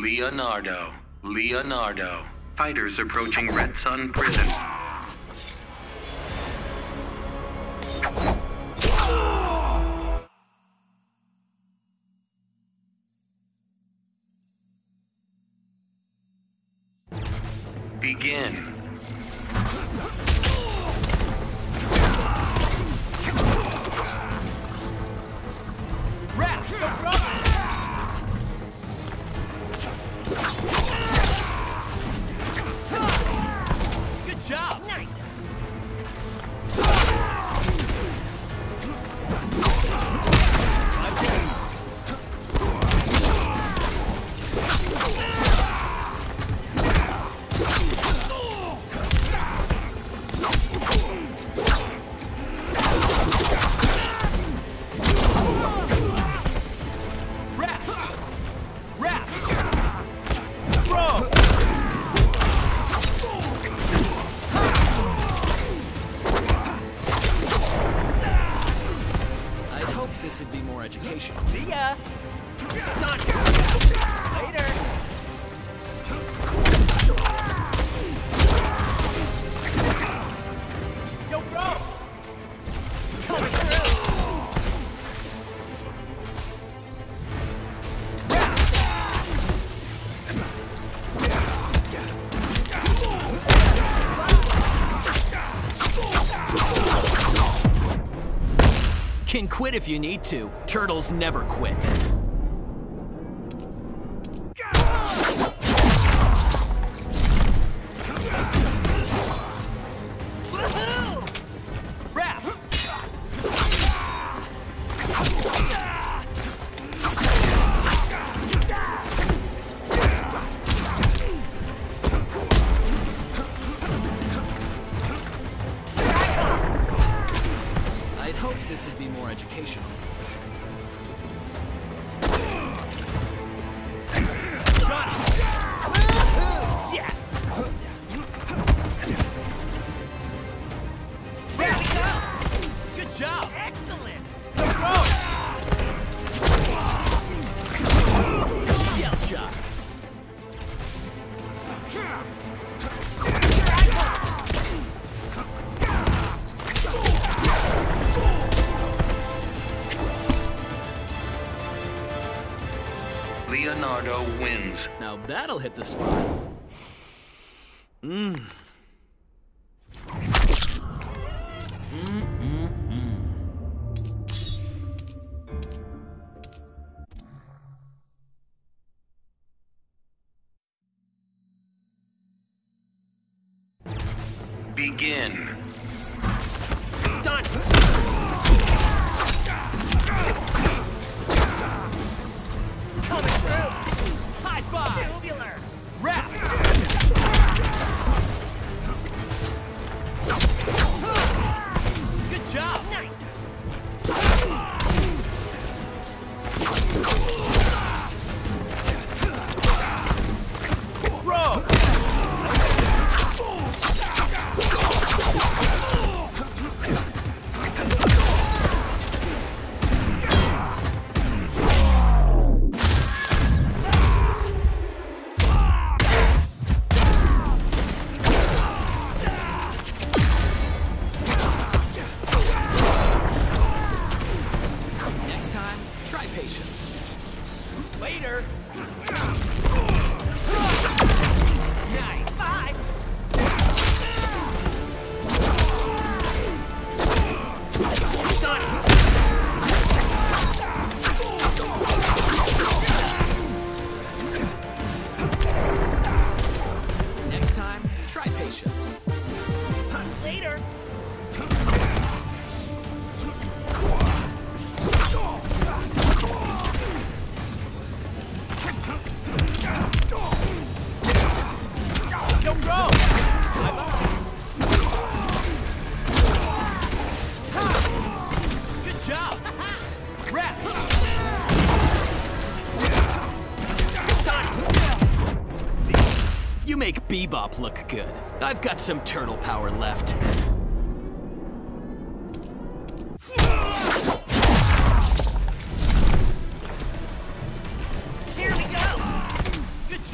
Leonardo. Fighters approaching Red Sun Prison. Begin. Good job! Nice! This would be more educational. See ya! Done! Later! Yo, bro! Coming through! Can quit if you need to. Turtles never quit. This would be more educational. Yes! There we go! Good job! Excellent! Shell shock! Leonardo wins. Now that'll hit the spot. Begin. Done. Coming through. High five. Tubular. Wrap. Good job. Nice. Bro. Try patience. Later. Nice. Five. Done. Next time, try patience. Later. Yo, bro! Good job! Wrap! Done! You make Bebop look good. I've got some turtle power left. Here we go! Good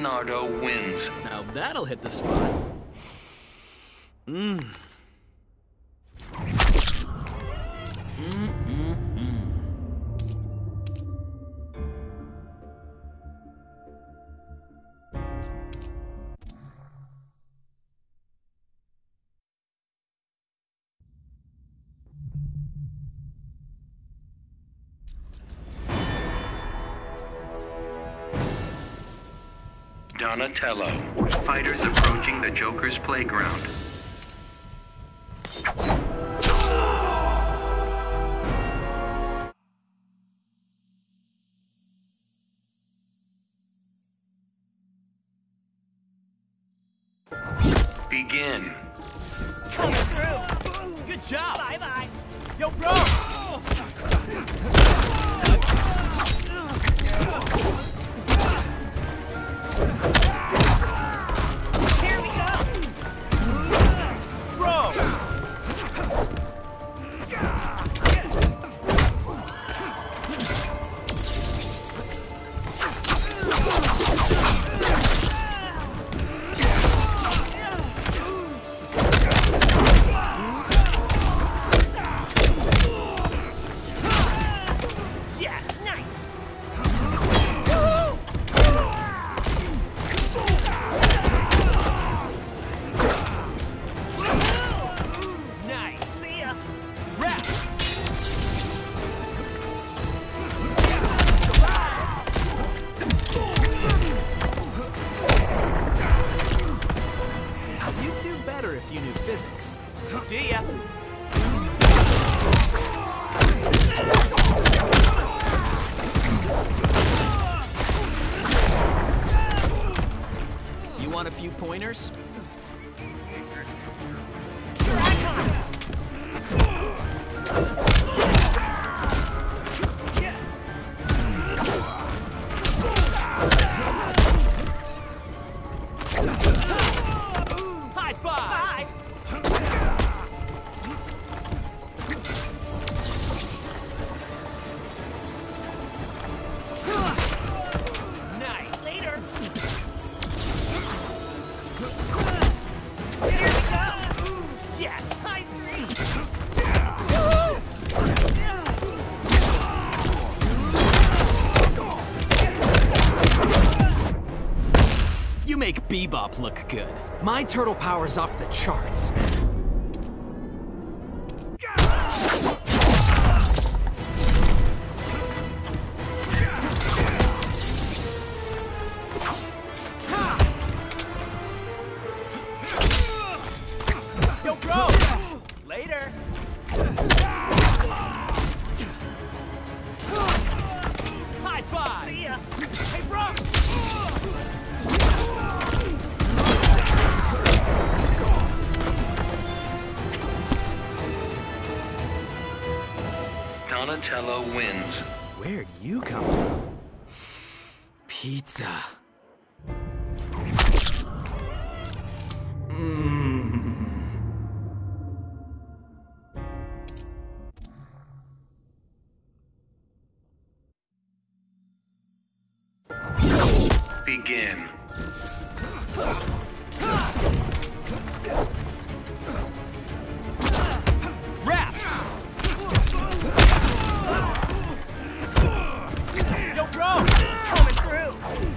Leonardo wins. Now that'll hit the spot. Donatello. Fighters approaching the Joker's playground. Begin. Coming through. Good job! Bye-bye. Yo, bro! Here we go! Bro! Yes! Nice! Nice! See ya! Rap! You'd do better if you knew physics. See ya! You want a few pointers? High five! Nice! Later! Here we go! Yes! High three! You make Bebop look good. My turtle power's off the charts. Yo, bro! Later! High five! See ya! Hey, bro! Donatello wins. Where'd you come from? Pizza. Begin. Rap! Yo, bro! Coming through!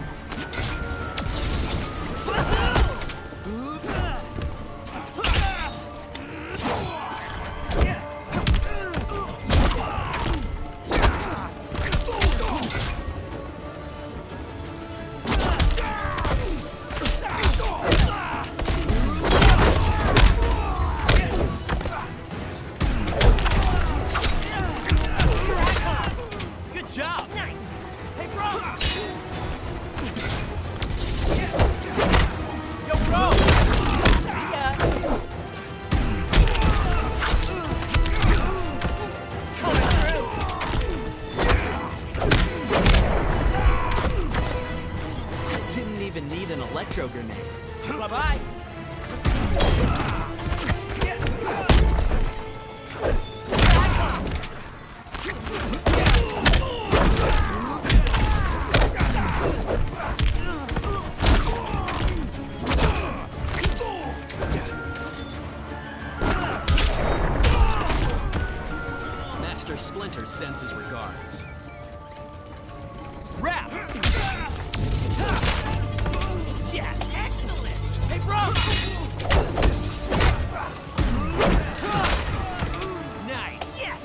Good job! Nice! Hey, bro! Yo, bro! See ya! Coming through! Didn't even need an electro grenade. Bye-bye! Commander sends his regards. Wrap! Yes! Excellent! Hey, bro! Nice! Yes!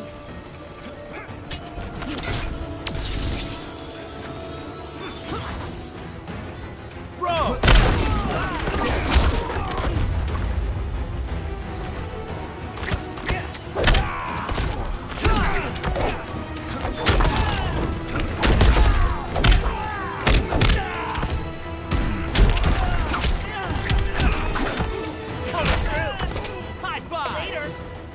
Bro! High five! Later!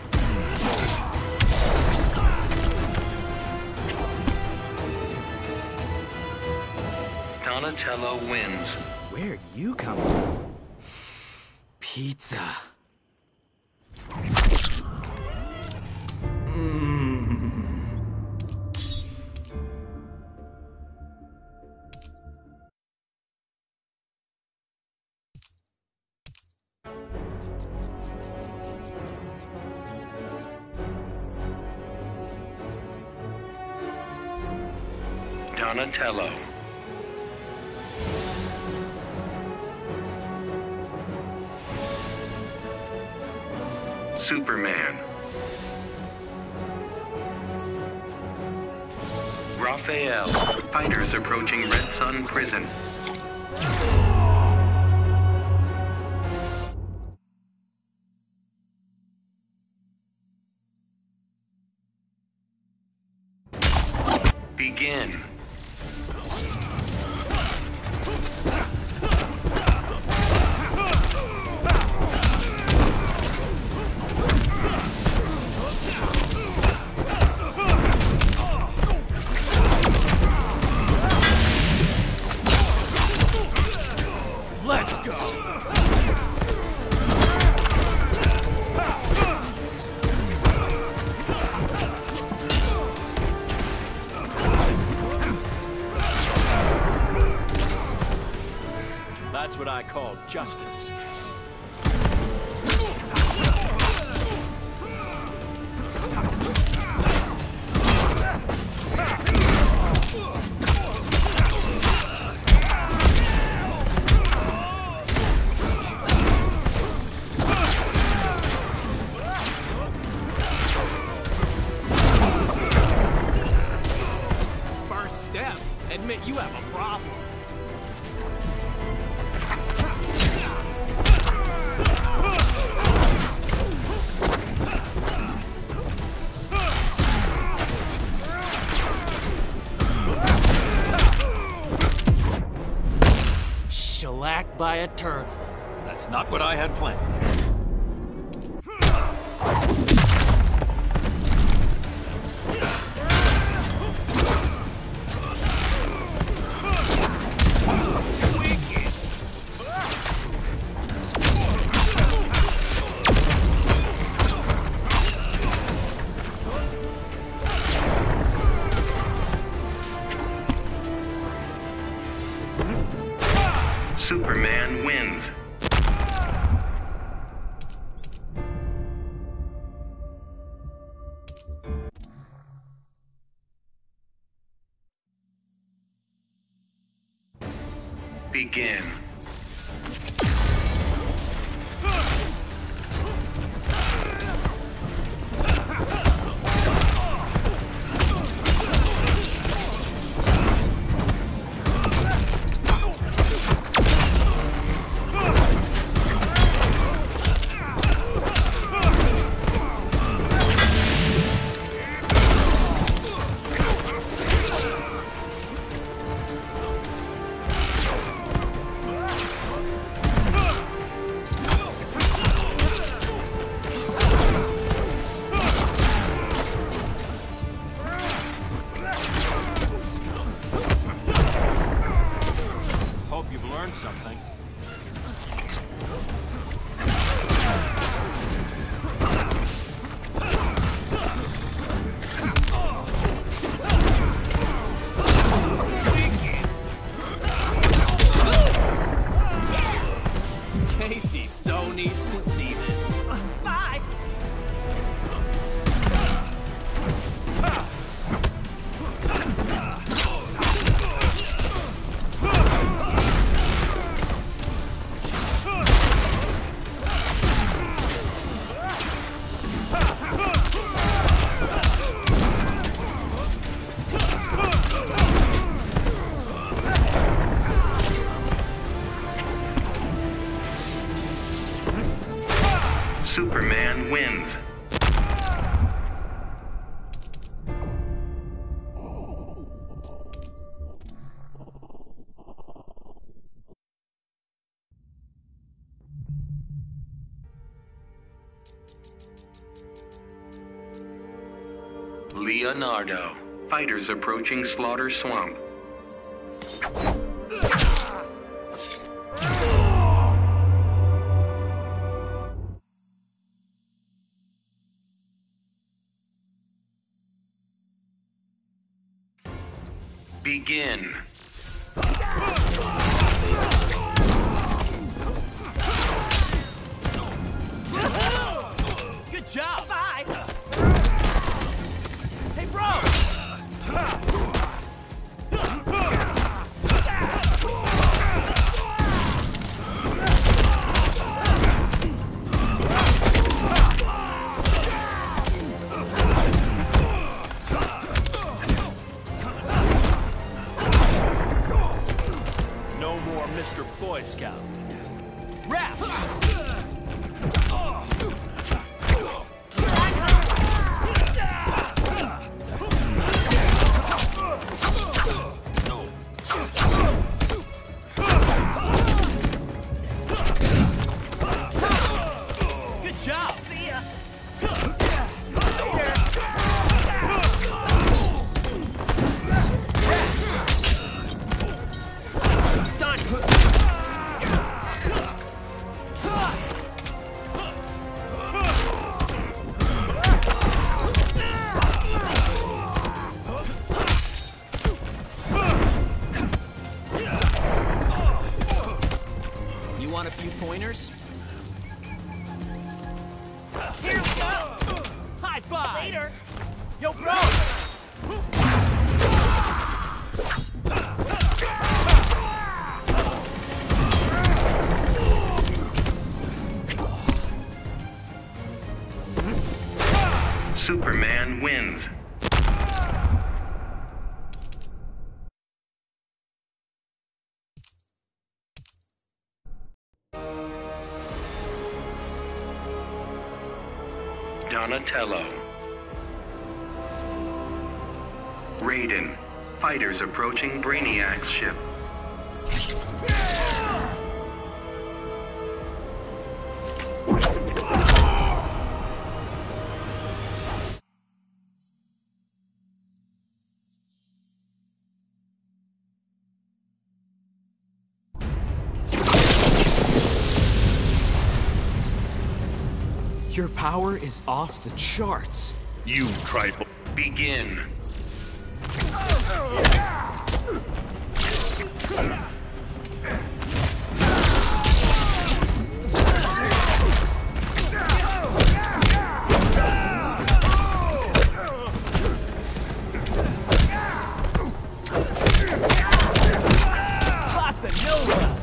Donatello wins. Where'd you come from? Pizza. Donatello. Superman. Raphael. Fighters approaching Red Sun Prison. Begin. Let's go! That's what I call justice. First step, admit you have a problem. Shellacked by a turtle. That's not what I had planned. Superman wins. Begin. Leonardo. Fighters approaching Slaughter Swamp. Begin. Good job! Bye! Hey, bro! No more Mr. Boy Scout. Rap! Good job! See ya! Done! You want a few pointers? Here we go! High five! Later! Yo, bro! Superman wins. Donatello. Raiden. Fighters approaching Brainiac's ship. Your power is off the charts. You trifle. Begin. Bossa Nova!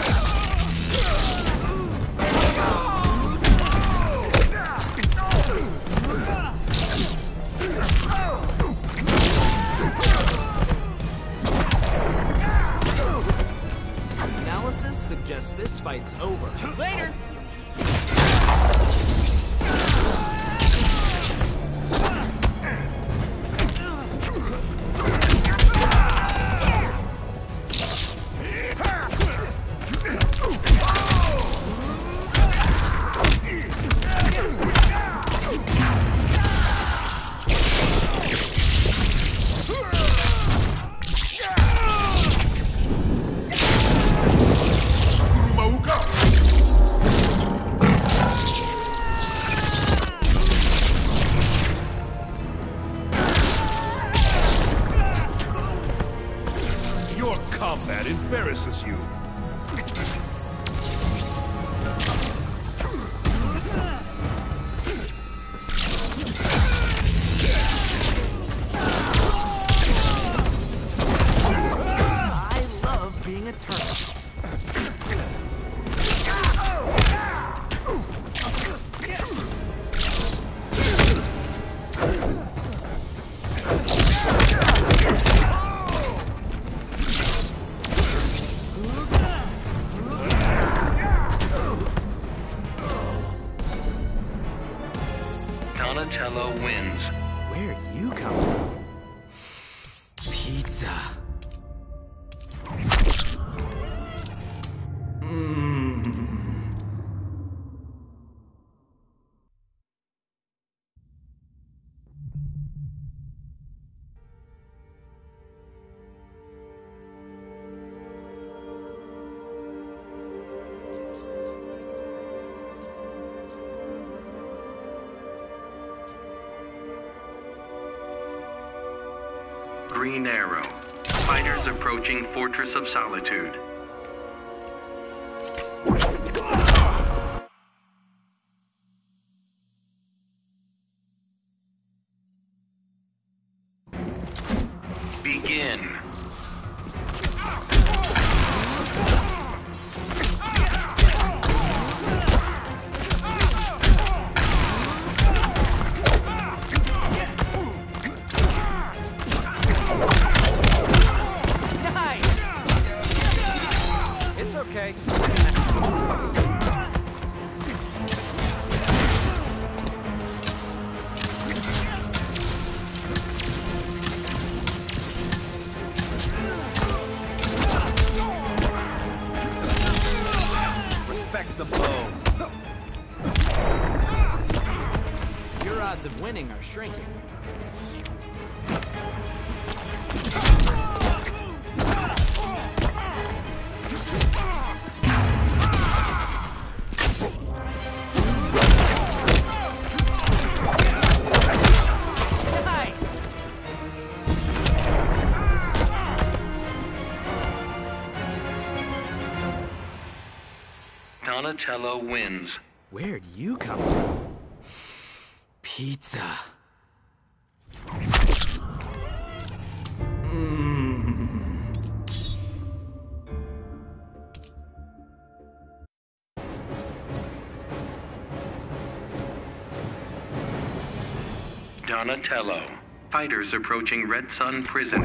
Analysis suggests this fight's over. Later! Your combat embarrasses you. I love being a turtle. Donatello wins. Where'd you come from? Pizza. Green arrow. Fighters approaching Fortress of Solitude. Begin. Okay. Respect the bow. Your odds of winning are shrinking. Donatello wins. Where'd you come from? Pizza. Donatello. Fighters approaching Red Sun Prison.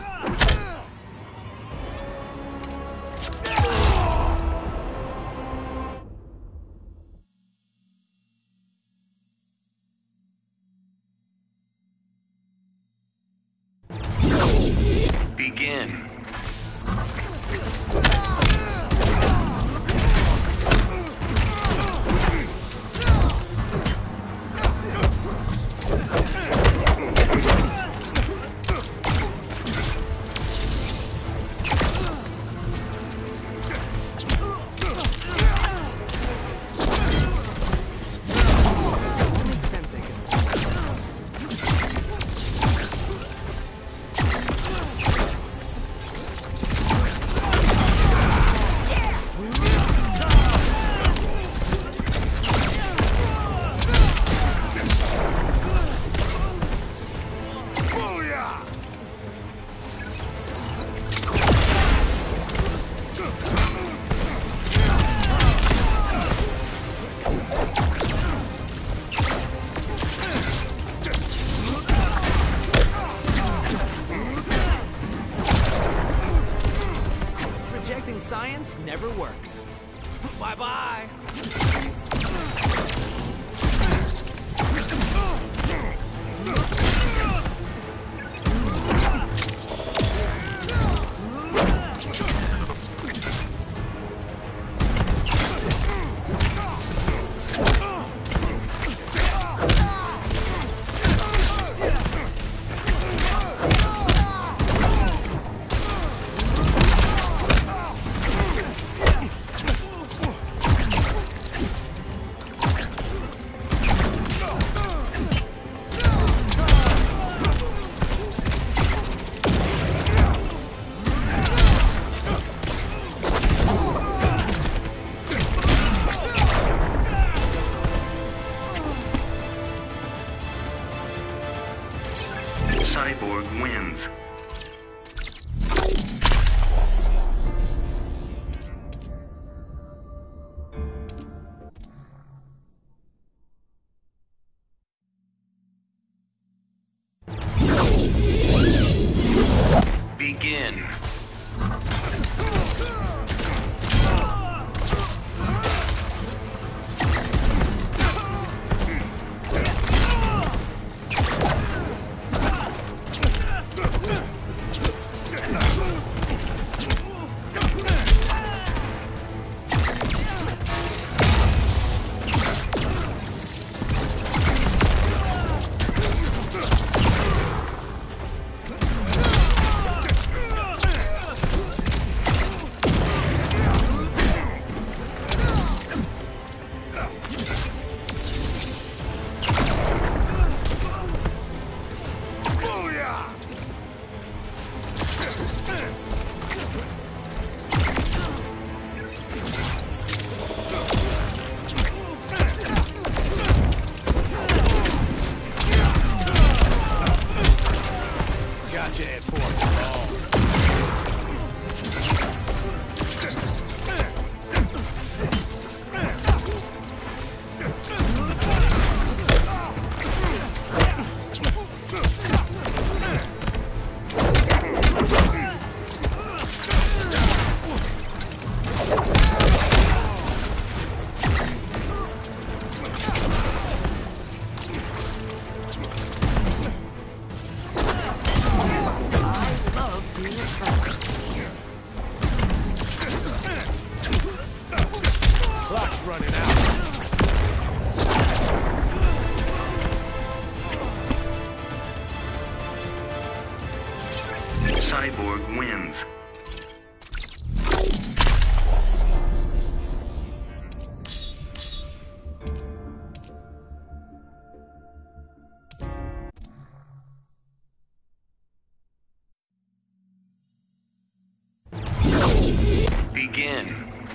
Begin. Only sense I can see. Rejecting science never works. Bye-bye. Cyborg wins. Begin. Cyborg wins. Begin.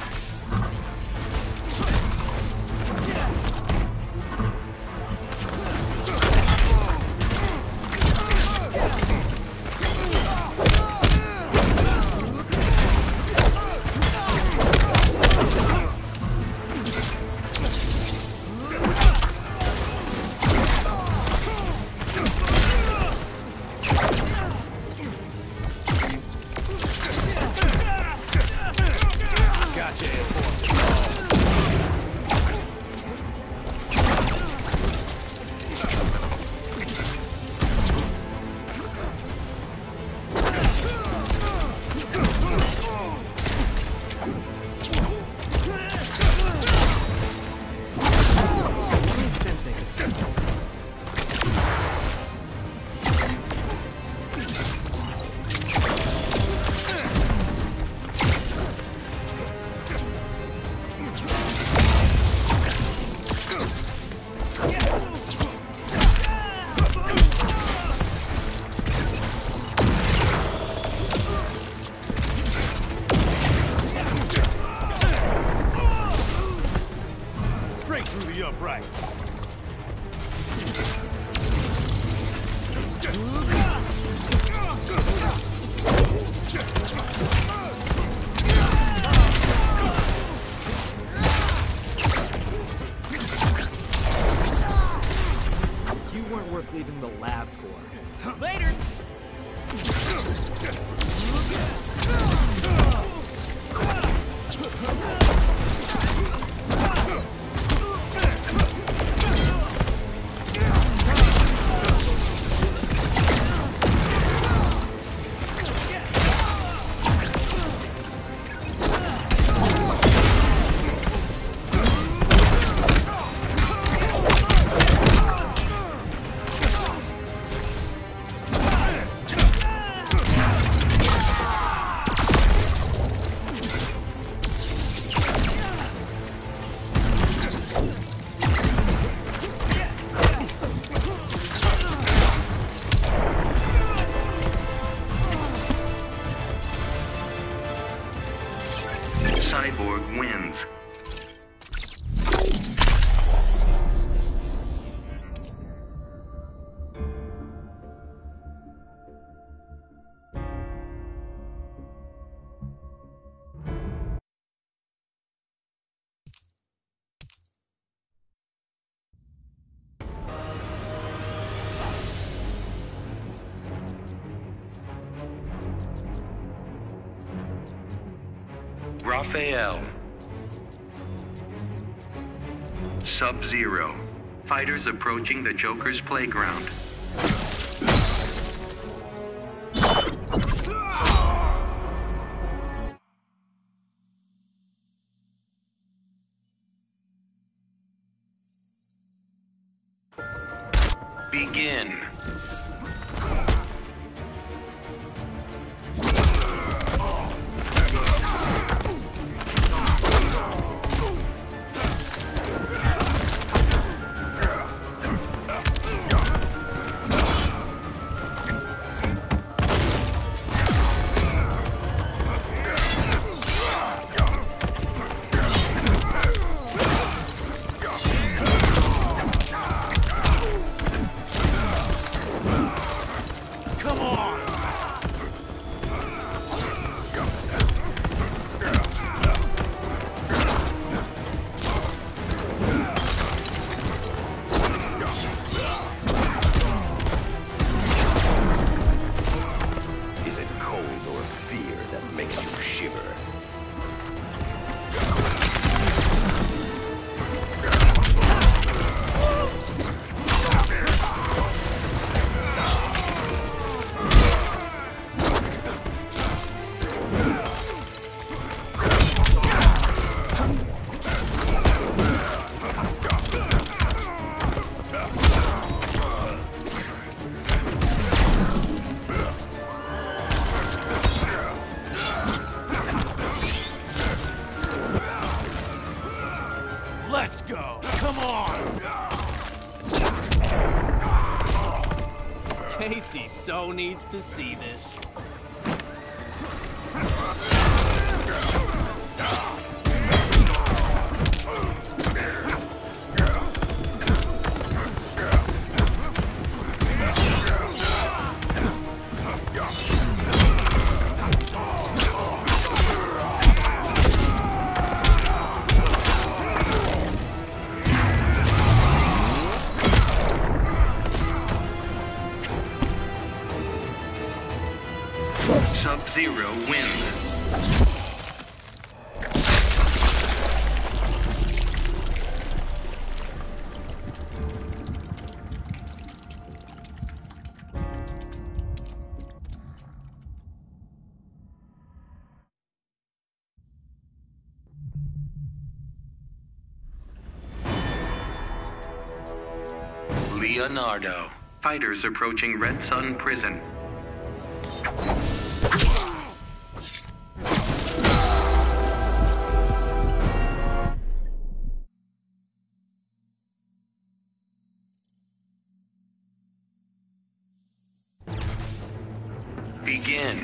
Straight through the uprights. You weren't worth leaving the lab for. Later! Cyborg wins. Raphael. Sub-Zero. Fighters approaching the Joker's playground. Begin. Casey so needs to see this. Sub-Zero wins. Leonardo. Fighters approaching Red Sun Prison. Begin.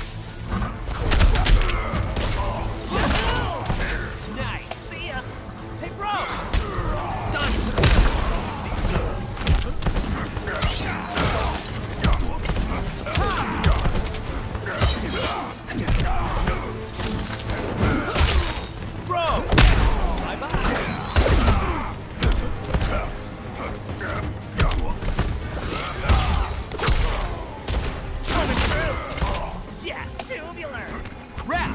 Nice. See ya. Hey, bro. Bro. Bye-bye. Yes. Tubular. Wrap.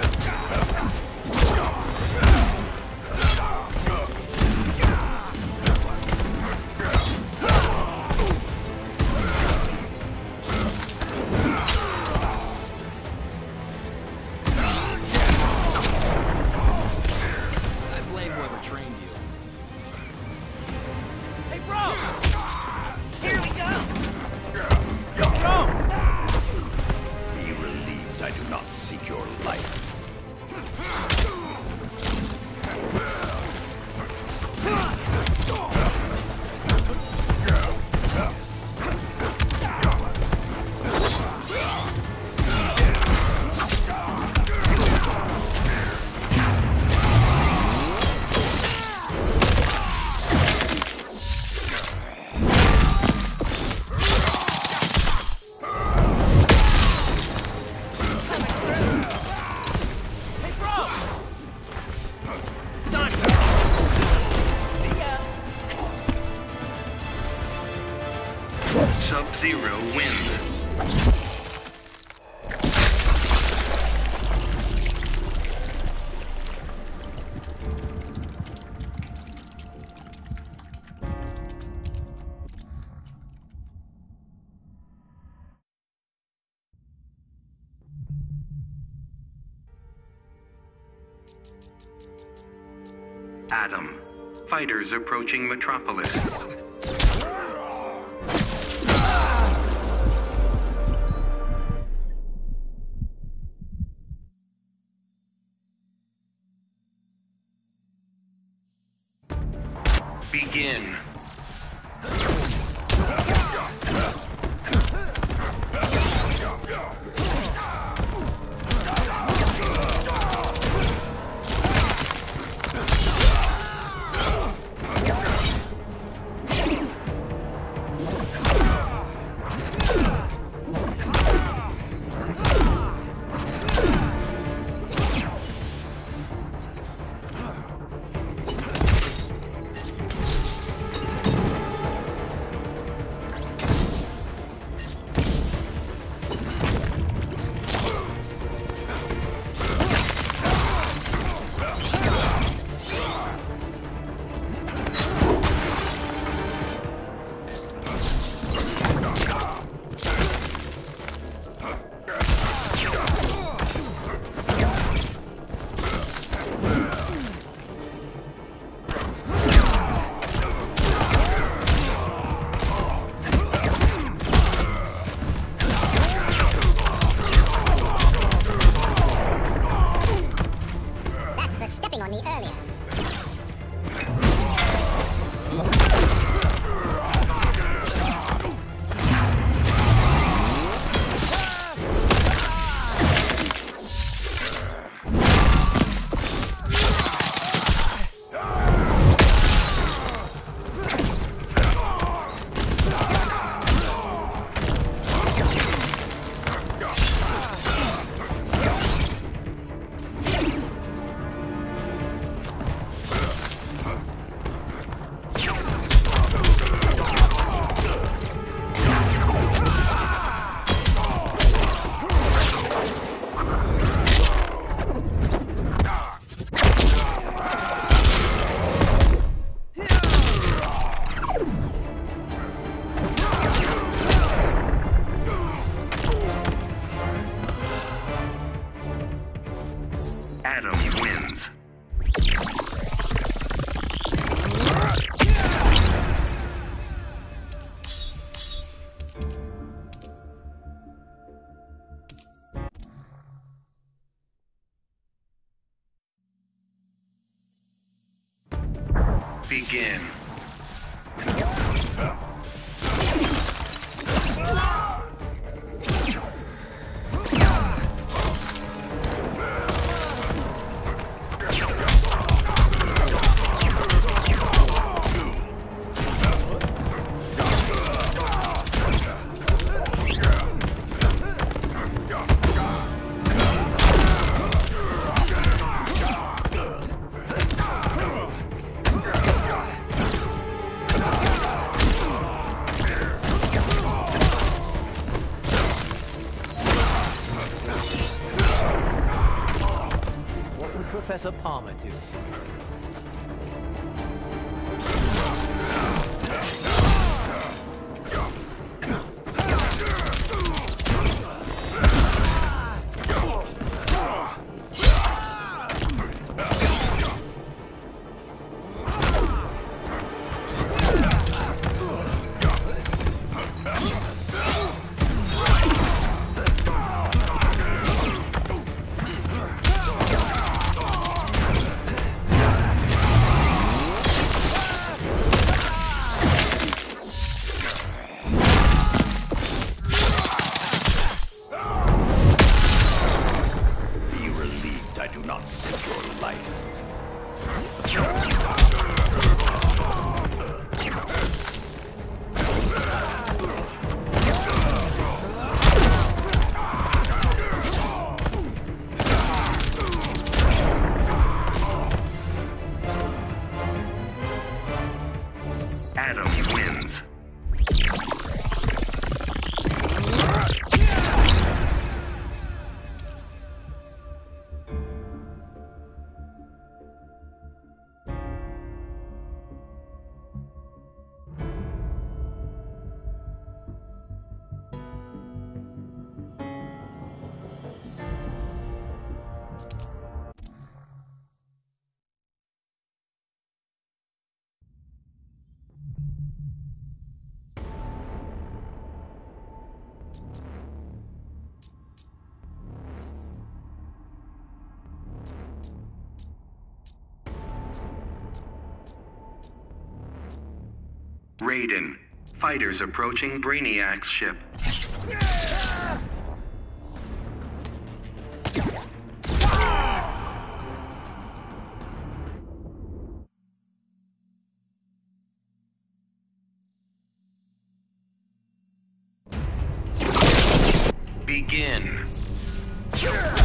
I blame whoever trained you. Hey, bro. Here we go. Bro. Be relieved I do not seek your life. Hey, bro. Done. See ya. Sub-Zero wins. Atom. Fighters approaching Metropolis. Begin. Begin. What would Professor Palmer do? I do not seek your life. Adam wins. Raiden. Fighters approaching Brainiac's ship. Begin.